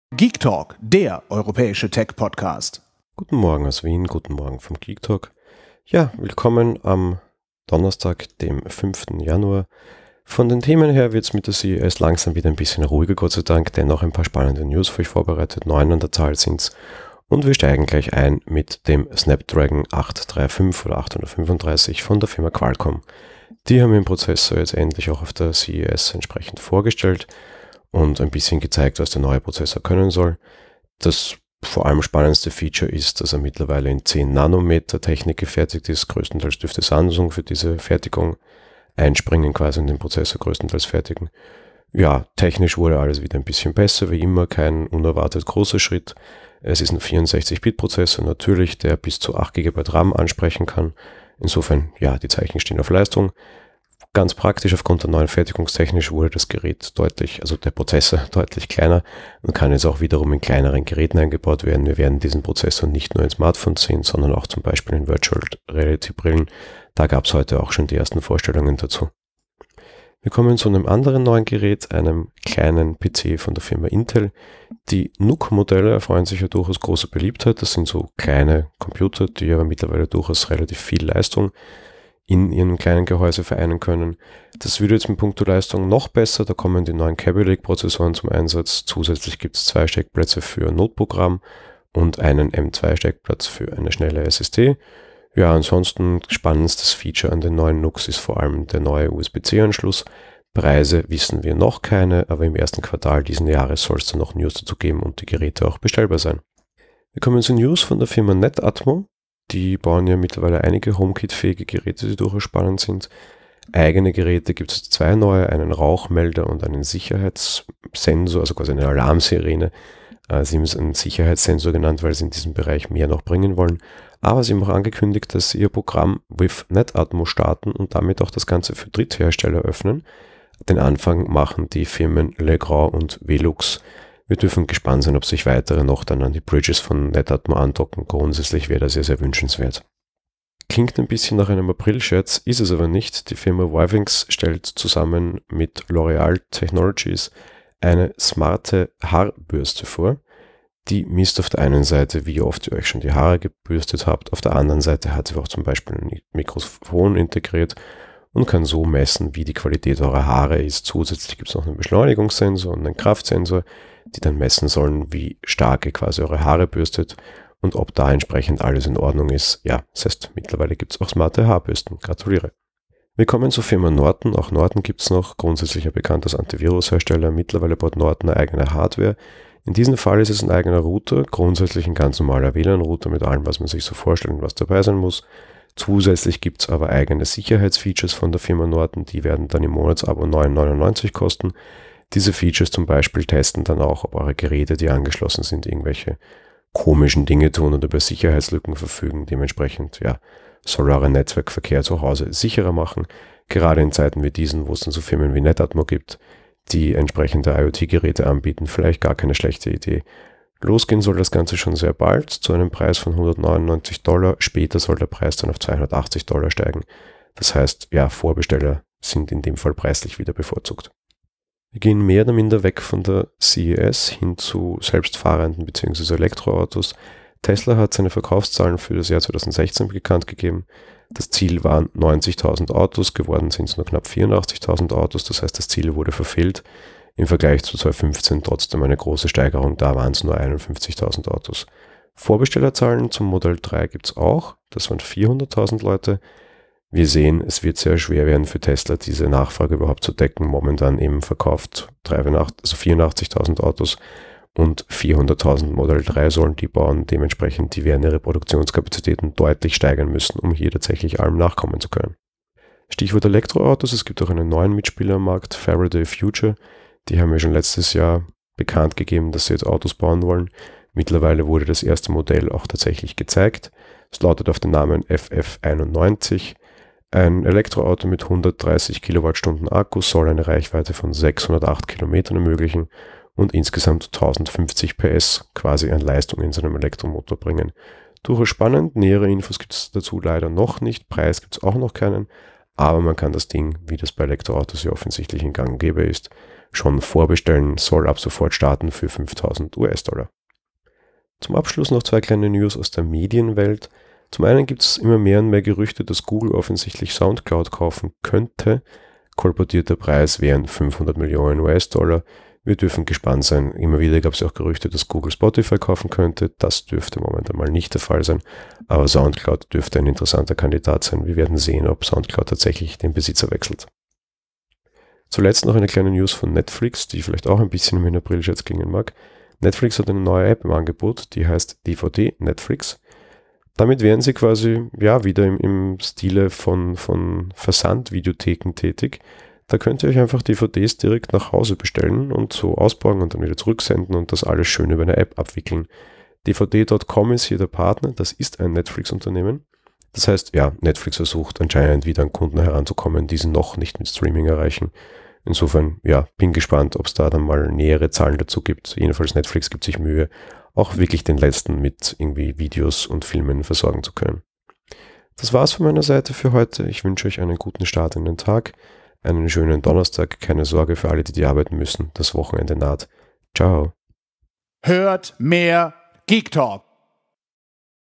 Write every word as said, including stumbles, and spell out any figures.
Geek Talk, der europäische Tech-Podcast. Guten Morgen aus Wien, guten Morgen vom Geek Talk. Ja, willkommen am Donnerstag, dem fünften Januar. Von den Themen her wird es mit der C E S langsam wieder ein bisschen ruhiger, Gott sei Dank. Dennoch ein paar spannende News für euch vorbereitet. Neun an der Zahl sind's. Und wir steigen gleich ein mit dem Snapdragon acht drei fünf oder achthundertfünfunddreißig von der Firma Qualcomm. Die haben den Prozessor jetzt endlich auch auf der C E S entsprechend vorgestellt und ein bisschen gezeigt, was der neue Prozessor können soll. Das vor allem spannendste Feature ist, dass er mittlerweile in zehn Nanometer Technik gefertigt ist. Größtenteils dürfte Samsung für diese Fertigung einspringen, quasi und den Prozessor größtenteils fertigen. Ja, technisch wurde alles wieder ein bisschen besser, wie immer, kein unerwartet großer Schritt. Es ist ein vierundsechzig Bit Prozessor natürlich, der bis zu acht Gigabyte RAM ansprechen kann. Insofern, ja, die Zeichen stehen auf Leistung. Ganz praktisch, aufgrund der neuen Fertigungstechnik wurde das Gerät deutlich, also der Prozessor deutlich kleiner und kann jetzt auch wiederum in kleineren Geräten eingebaut werden. Wir werden diesen Prozessor nicht nur in Smartphones sehen, sondern auch zum Beispiel in Virtual Reality Brillen. Da gab es heute auch schon die ersten Vorstellungen dazu. Wir kommen zu einem anderen neuen Gerät, einem kleinen P C von der Firma Intel. Die N U C-Modelle erfreuen sich ja durchaus großer Beliebtheit. Das sind so kleine Computer, die aber mittlerweile durchaus relativ viel Leistung in ihrem kleinen Gehäuse vereinen können. Das wird jetzt mit puncto Leistung noch besser. Da kommen die neuen Kaby Lake-Prozessoren zum Einsatz. Zusätzlich gibt es zwei Steckplätze für Notebook-RAM und einen M zwei Steckplatz für eine schnelle S S D. Ja, ansonsten spannendstes Feature an den neuen N U Cs ist vor allem der neue U S B C Anschluss. Preise wissen wir noch keine, aber im ersten Quartal diesen Jahres soll es dann noch News dazu geben und die Geräte auch bestellbar sein. Wir kommen zu News von der Firma Netatmo. Die bauen ja mittlerweile einige HomeKit-fähige Geräte, die durchaus spannend sind. Eigene Geräte gibt es zwei neue, einen Rauchmelder und einen Sicherheitssensor, also quasi eine Alarmsirene. Sie haben es einen Sicherheitssensor genannt, weil sie in diesem Bereich mehr noch bringen wollen. Aber sie haben auch angekündigt, dass sie ihr Programm with Netatmo starten und damit auch das Ganze für Dritthersteller öffnen. Den Anfang machen die Firmen Legrand und Velux. Wir dürfen gespannt sein, ob sich weitere noch dann an die Bridges von Netatmo andocken. Grundsätzlich wäre das sehr, sehr wünschenswert. Klingt ein bisschen nach einem April-Scherz, ist es aber nicht. Die Firma Wavings stellt zusammen mit L'Oreal Technologies eine smarte Haarbürste vor. Die misst auf der einen Seite, wie oft ihr euch schon die Haare gebürstet habt. Auf der anderen Seite hat sie auch zum Beispiel ein Mikrofon integriert und kann so messen, wie die Qualität eurer Haare ist. Zusätzlich gibt es noch einen Beschleunigungssensor und einen Kraftsensor, die dann messen sollen, wie stark ihr quasi eure Haare bürstet und ob da entsprechend alles in Ordnung ist. Ja, das heißt, mittlerweile gibt es auch smarte Haarbürsten. Gratuliere. Wir kommen zur Firma Norton. Auch Norton gibt es noch, grundsätzlich ja bekannt als Antivirushersteller. Mittlerweile baut Norton eine eigene Hardware. In diesem Fall ist es ein eigener Router, grundsätzlich ein ganz normaler W L A N-Router mit allem, was man sich so vorstellt und was dabei sein muss. Zusätzlich gibt es aber eigene Sicherheitsfeatures von der Firma Norton, die werden dann im Monatsabo neun neunundneunzig kosten. Diese Features zum Beispiel testen dann auch, ob eure Geräte, die angeschlossen sind, irgendwelche komischen Dinge tun und über Sicherheitslücken verfügen. Dementsprechend, ja, soll euer Netzwerkverkehr zu Hause sicherer machen. Gerade in Zeiten wie diesen, wo es dann so Firmen wie Netatmo gibt, die entsprechende IoT-Geräte anbieten, vielleicht gar keine schlechte Idee. Losgehen soll das Ganze schon sehr bald, zu einem Preis von hundertneunundneunzig Dollar. Später soll der Preis dann auf zweihundertachtzig Dollar steigen. Das heißt, ja, Vorbesteller sind in dem Fall preislich wieder bevorzugt. Wir gehen mehr oder minder weg von der C E S hin zu selbstfahrenden bzw. Elektroautos. Tesla hat seine Verkaufszahlen für das Jahr zweitausendsechzehn bekannt gegeben. Das Ziel waren neunzigtausend Autos, geworden sind es nur knapp vierundachtzigtausend Autos, das heißt, das Ziel wurde verfehlt. Im Vergleich zu zweitausendfünfzehn trotzdem eine große Steigerung, da waren es nur einundfünfzigtausend Autos. Vorbestellerzahlen zum Modell drei gibt es auch, das waren vierhunderttausend Leute. Wir sehen, es wird sehr schwer werden für Tesla, diese Nachfrage überhaupt zu decken. Momentan eben verkauft also vierundachtzigtausend Autos und vierhunderttausend Modell drei sollen die bauen. Dementsprechend, die werden ihre Produktionskapazitäten deutlich steigern müssen, um hier tatsächlich allem nachkommen zu können. Stichwort Elektroautos, es gibt auch einen neuen Mitspieler am Markt, Faraday Future. Die haben ja schon letztes Jahr bekannt gegeben, dass sie jetzt Autos bauen wollen. Mittlerweile wurde das erste Modell auch tatsächlich gezeigt. Es lautet auf den Namen F F einundneunzig. Ein Elektroauto mit hundertdreißig Kilowattstunden Akku soll eine Reichweite von sechshundertacht Kilometern ermöglichen und insgesamt tausendfünfzig P S quasi an Leistung in seinem Elektromotor bringen. Durchaus spannend, nähere Infos gibt es dazu leider noch nicht, Preis gibt es auch noch keinen, aber man kann das Ding, wie das bei Elektroautos ja offensichtlich in Gang und gäbe ist, schon vorbestellen, soll ab sofort starten für fünftausend US-Dollar. Zum Abschluss noch zwei kleine News aus der Medienwelt. Zum einen gibt es immer mehr und mehr Gerüchte, dass Google offensichtlich Soundcloud kaufen könnte. Kolportierter Preis wären fünfhundert Millionen US-Dollar. Wir dürfen gespannt sein. Immer wieder gab es auch Gerüchte, dass Google Spotify kaufen könnte. Das dürfte momentan mal nicht der Fall sein. Aber Soundcloud dürfte ein interessanter Kandidat sein. Wir werden sehen, ob Soundcloud tatsächlich den Besitzer wechselt. Zuletzt noch eine kleine News von Netflix, die vielleicht auch ein bisschen im April-Scherz klingen mag. Netflix hat eine neue App im Angebot, die heißt D V D Netflix. Damit wären sie quasi ja wieder im, im Stile von, von Versandvideotheken tätig. Da könnt ihr euch einfach D V Ds direkt nach Hause bestellen und so ausborgen und dann wieder zurücksenden und das alles schön über eine App abwickeln. D V D Punkt com ist hier der Partner, das ist ein Netflix-Unternehmen. Das heißt, ja, Netflix versucht anscheinend wieder an Kunden heranzukommen, die sie noch nicht mit Streaming erreichen. Insofern, ja, bin gespannt, ob es da dann mal nähere Zahlen dazu gibt. Jedenfalls Netflix gibt sich Mühe, auch wirklich den letzten mit irgendwie Videos und Filmen versorgen zu können. Das war's von meiner Seite für heute. Ich wünsche euch einen guten Start in den Tag. Einen schönen Donnerstag, keine Sorge für alle, die, die arbeiten müssen. Das Wochenende naht. Ciao. Hört mehr Geek Talk.